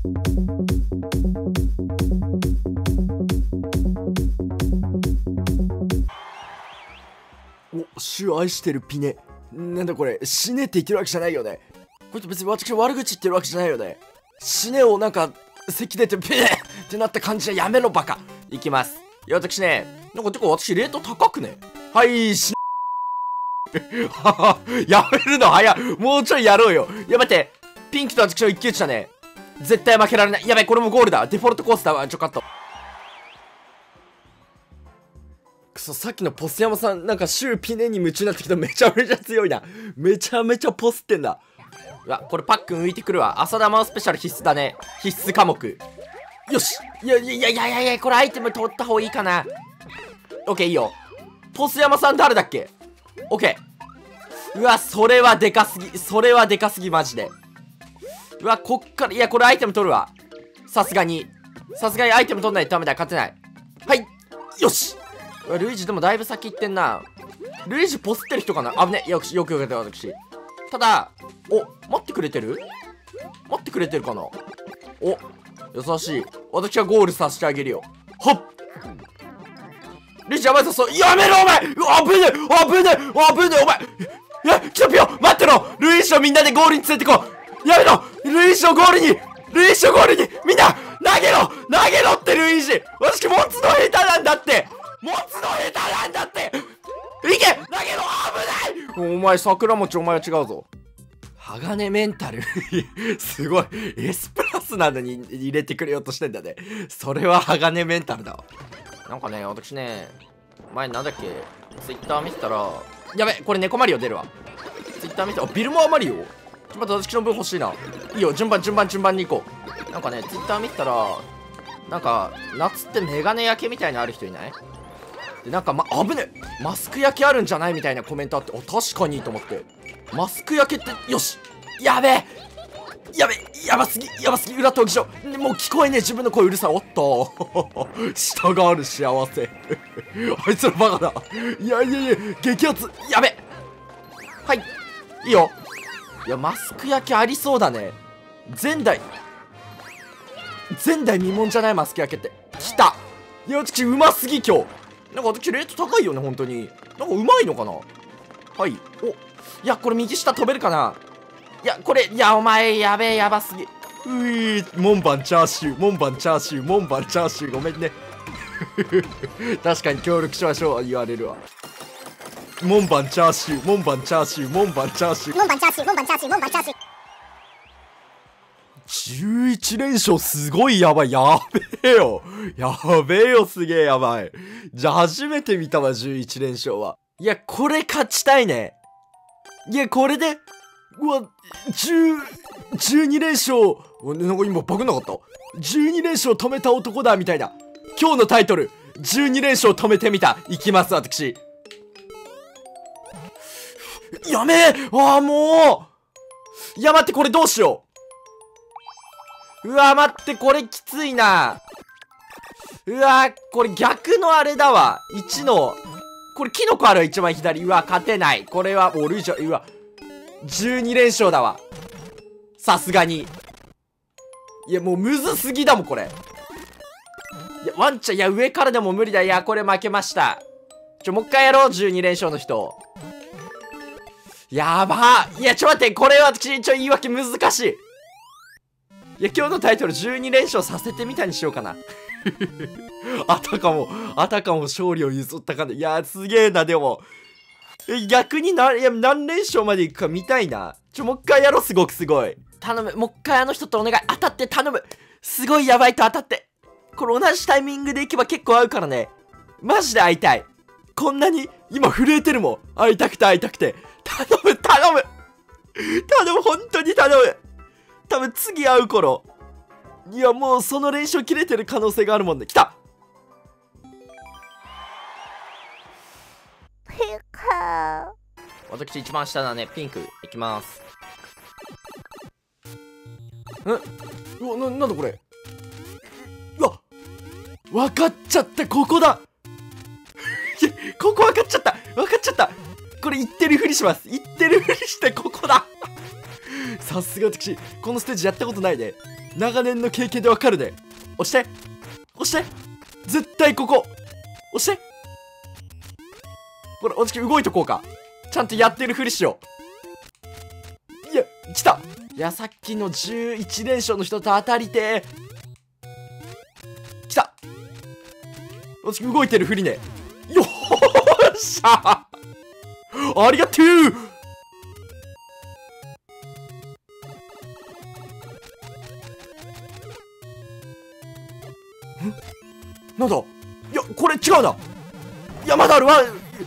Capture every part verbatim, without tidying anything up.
お、シュ愛してるピネ。なんだこれ、死ねって言ってるわけじゃないよね。これって別に私悪口言ってるわけじゃないよね。死ねをなんか、咳出てピネってなった感じはやめろバカ。いきます。いや、私ね、なんかてか私レート高くね。はい、死ね。やめるの早い。もうちょいやろうよ。いや待って、ピンクと私の一騎打ちだね。絶対負けられない。やべ、これもゴールだ。デフォルトコースだわ。ちょ、カット。くそ、さっきのポス山さん、なんかシューピネに夢中になってきた。めちゃめちゃ強いな。めちゃめちゃポスってんだ。うわ、これパックン浮いてくるわ。浅田真央スペシャル必須だね。必須科目。よし。いやいやいやいやいや、これアイテム取った方がいいかな。オッケー、いいよ。ポス山さん誰だっけ？オッケー。うわ、それはでかすぎ。それはでかすぎ、マジで。うわ、こっから、いや、これアイテム取るわ。さすがに。さすがにアイテム取んないとダメだ。勝てない。はい。よし。うわ、ルイージでもだいぶ先行ってんな。ルイージポスってる人かな。あぶね。よく、よくよかった、私。ただ、お、待ってくれてる？待ってくれてるかな？お、優しい。私はゴールさせてあげるよ。はっ！ルイージやばいぞ、そう、やめろお前！うわ、危ねえ！危ねえ！危ねえ！お前！いや、キタピオ！待ってろ！ルイージをみんなでゴールに連れてこう！やめろ！ルイージのゴールに！ルイージのゴールに！みんな！投げろ！投げろってルイージ！私持つの下手なんだって！持つの下手なんだって！いけ！投げろ！危ない！お前、桜餅お前は違うぞ。鋼メンタルすごい。S プラスなのに入れてくれようとしてんだね。それは鋼メンタルだわ。なんかね、私ね、前なんだっけ、ツイッター見てたら、やべ、これ猫マリオ出るわ。ツイッター見てたら、ビルモアマリオ？ちょっと待って、私の分欲しいな。いいよ、順番順番順番に行こう。なんかね、ツイッター見てたら、なんか、夏ってメガネ焼けみたいなある人いない？で、なんか、ま、危ねえ！マスク焼けあるんじゃないみたいなコメントあって、あ、確かにと思って。マスク焼けって、よし！やべえ！やべえ！やばすぎ！やばすぎ！裏闘技場！もう聞こえねえ！自分の声うるさい！おっと下がある幸せあいつらバカだ！いやいやいや、激アツ！やべ！はい！いいよ！いや、マスク焼けありそうだね。前代前代未聞じゃない？マスク焼けって。来た！いや、私うますぎ今日。なんか私レート高いよね、本当に。なんかうまいのかな？はい。お、いや、これ右下飛べるかな？いや、これ、いや、お前、やべえ、やばすぎ。うぃー、門番チャーシュー、門番チャーシュー、門番チャーシュー、ごめんね。確かに協力しましょう、言われるわ。門番チャーシュー、門番チャーシュー、門番チャーシュー。門番チャーシュー、門番チャーシュー、門番チャーシュー。じゅういち連勝すごいやばい。やべえよ。やべえよ、すげえやばい。じゃあ初めて見たわ、じゅういち連勝は。いや、これ勝ちたいね。いや、これで、うわ、じゅう、じゅうに連勝。なんか今バグなかった？ じゅうに 連勝止めた男だ、みたいな。今日のタイトル、じゅうに連勝止めてみた。いきます、私。やめえ！ああ、もう！いや、待って、これどうしよう。うわ、待って、これきついな。うわ、これ逆のあれだわ。いちの、これキノコあるわ、一番左。うわ、勝てない。これは、もうルイージ、うわ、じゅうに連勝だわ。さすがに。いや、もうむずすぎだもん、これ。いや、ワンチャン、いや、上からでも無理だ。いや、これ負けました。ちょ、もう一回やろう、じゅうに連勝の人。やばー。いや、ちょ、待って、これは私、ちょ、言い訳難しい。いや、今日のタイトルじゅうに連勝させてみたにしようかな。あたかも、あたかも勝利を譲ったかね。いや、すげえな、でも。え、逆にな、いや、何連勝までいくか見たいな。ちょ、もう一回やろう、すごくすごい。頼む、もう一回あの人とお願い。当たって頼む。すごいやばいと当たって。これ同じタイミングでいけば結構合うからね。マジで会いたい。こんなに、今震えてるもん。会いたくて会いたくて。頼む、頼む。頼む、本当に頼む。多分次会う頃。いや、もうその連勝切れてる可能性があるもんね。来た。 ピカ私一番下だね。ピンクいきます。え、うわ、な、なんだこれ。うわ、わかっちゃった。ここだ。ここわかっちゃった。わかっちゃった。これ言ってるふりします。言ってるふりしてここだ。 さすが私、このステージやったことないね。長年の経験でわかるね。押して押して絶対ここ押してほら、私動いとこうか。ちゃんとやってるふりしよう。いや、来た。いや、さっきのじゅういち連勝の人と当たりてー。来た。私動いてるふりね。よーっしゃー、ありがとう。なんだ、いや、これ違うな。いや、まだあるわ。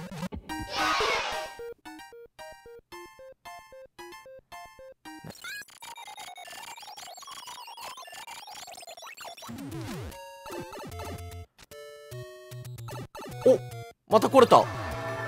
お、また来れた。お、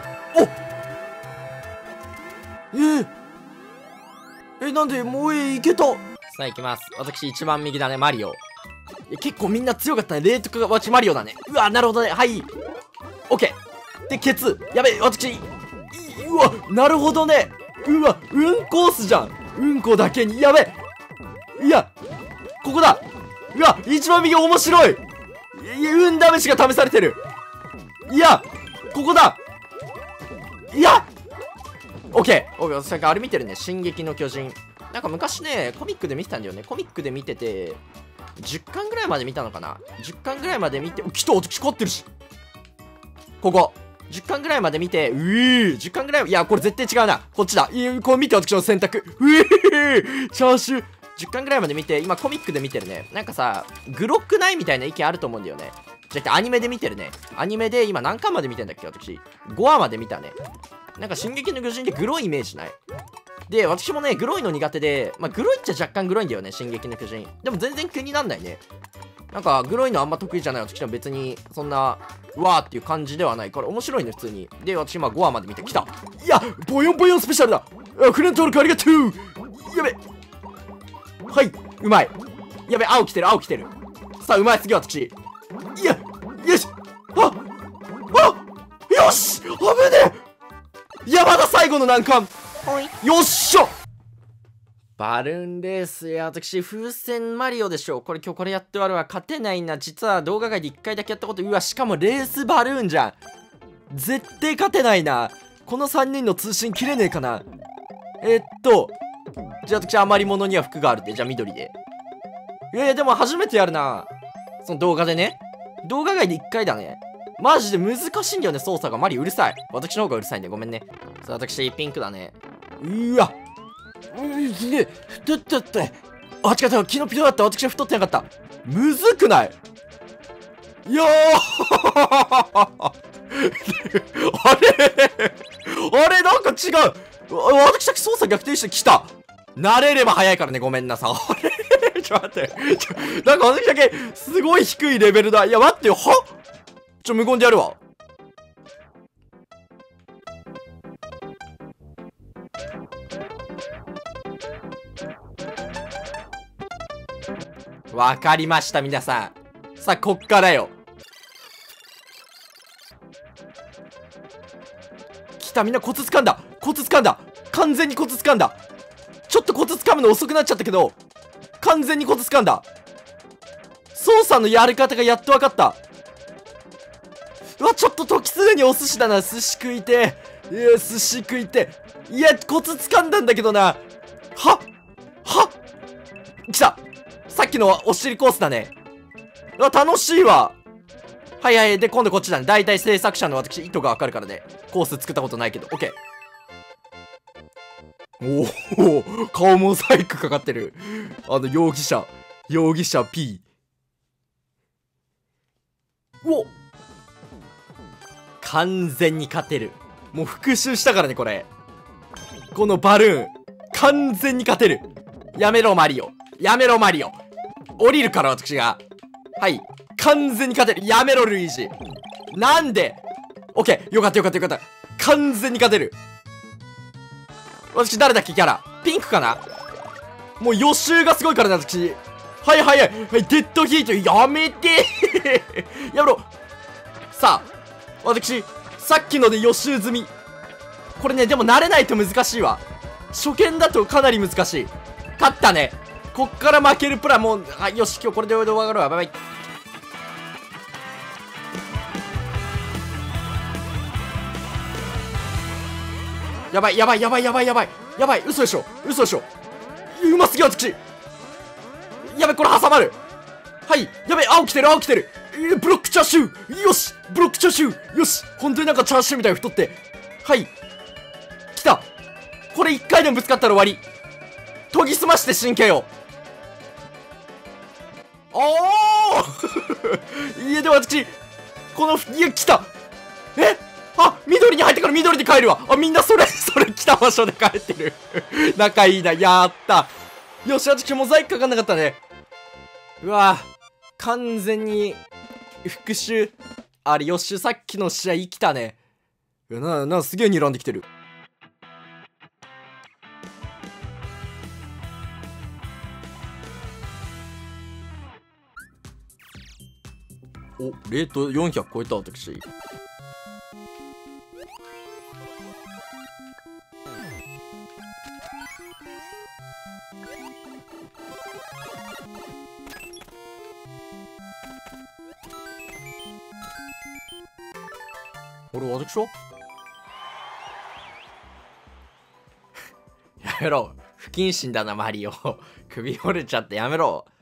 えー、え、なんでもうえいけた。さあ行きます。私一番右だね、マリオ。いや、結構みんな強かったね。レートが私マリオだね。うわ、なるほどね。はい、オッケー。で、ケツ。やべえ、私、うわ、なるほどね。うわ、うんコースじゃん。うんこだけに。やべえ。いや、ここだ。うわ、一番右面白い。いや、運試しが試されてる。いや、ここだ。いや、オッケー。オッケー。さっきあれ見てるね。進撃の巨人。なんか昔ね、コミックで見てたんだよね。コミックで見てて、じゅっかんぐらいまで見たのかな。じゅっかんぐらいまで見て、来た、私勝ってるし。ここ。じゅっかんぐらいまで見て、うー、じゅっかんぐらい、いや、これ絶対違うな。こっちだ。いや、こう見て、私の選択。うー、チャーシュー。じゅっかんぐらいまで見て、今コミックで見てるね。なんかさ、グロックないみたいな意見あると思うんだよね。じゃあ、アニメで見てるね。アニメで今何巻まで見てんだっけ、私。ごわまで見たね。なんか、進撃の巨人ってグロいイメージない？で、私もね、グロいの苦手で、まあ、グロいっちゃ若干グロいんだよね、進撃の巨人。でも全然気になんないね。なんか、グロいのあんま得意じゃない私は別に、そんな、うわーっていう感じではない。これ面白いね、普通に。で、私今ごわまで見てきた。いや、ボヨンボヨンスペシャルだ。フレント登録ありがとう。やべ。はい、うまい。やべ、青来てる、青来てる。さあ、うまい、次は私。いや、よし。ああよし、危ねえ。いや、まだ最後の難関。よっしゃ。バルーンレース。いや、私、風船マリオでしょ。これ今日これやって終わるわ。勝てないな。実は動画外でいっかいだけやったこと。うわ、しかもレースバルーンじゃん。絶対勝てないな。このさんにんの通信切れねえかな。えー、っと、じゃあ私、余り物には服があるって。じゃあ緑で。いやいや、でも初めてやるな。その動画でね。動画外でいっかいだね。マジで難しいんだよね、操作が。マリうるさい。私の方がうるさいんでごめんね。さあ、私、ピンクだね。うわ。うん、すげえ。太っちゃった。あ、違った。昨日ピロだった。私は太ってなかった。むずくない？いやーあれあれなんか違う。私だけ操作逆転してきた。慣れれば早いからね、ごめんなさい。あれちょ、待って。ちょ、なんか私だけ、すごい低いレベルだ。いや、待ってよ。は？ちょ、無言でやるわ。わかりました、皆さん。さあ、こっからよ。来た、みんなコツ掴んだ。コツ掴んだ。完全にコツ掴んだ。ちょっとコツ掴むの遅くなっちゃったけど、完全にコツ掴んだ。操作のやり方がやっと分かった。うわ、ちょっと時すでにお寿司だな。寿司食いて。いや、寿司食いて。いや、コツ掴んだんだけどな。はっはっ来た。さっきのお尻コースだね。うわ、楽しいわ。はいはい。で、今度こっちだね。だいたい制作者の私、意図がわかるからね。コース作ったことないけど。オッケー。おお、顔モザイクかかってる。あの、容疑者。容疑者 P。お、完全に勝てる。もう復習したからね、これ。このバルーン。完全に勝てる。やめろ、マリオ。やめろ、マリオ。降りるから、私が。はい。完全に勝てる。やめろ、ルイージ。なんで？オッケー。よかったよかったよかった。完全に勝てる。私誰だっけ、キャラ。ピンクかな？もう予習がすごいからな、私。はいはいはい。はい、デッドヒートやめてやめろ。さあ、私、さっきので予習済み。これね、でも慣れないと難しいわ。初見だとかなり難しい。 勝ったね。こっから負けるプランもう、あ、よし、今日これで終わるわ。バイバイ。やばいやばいやばいやばいやばいやばい、嘘でしょ嘘でしょ。うますぎ私。やばい、これ挟まる。はい、やばい、青来てる青来てる。ブロックチャーシュー、よし、ブロックチャーシュー、よし、本当になんかチャーシューみたいに太って、はい、来た。これ一回でもぶつかったら終わり。研ぎ澄まして神経を。おおいや、でも私この、いや、来た。え、あ、緑に入ってから緑で帰るわ。あ、みんなそれそれ来た場所で帰ってる仲いいな。やった。よし、私モザイクかかんなかったね。うわ、完全に復讐あれ。よし、さっきの試合生きたね。ななすげえ睨んできてる。お、レートよんひゃく超えた私。俺私はやめろ、不謹慎だなマリオ首折れちゃってやめろ。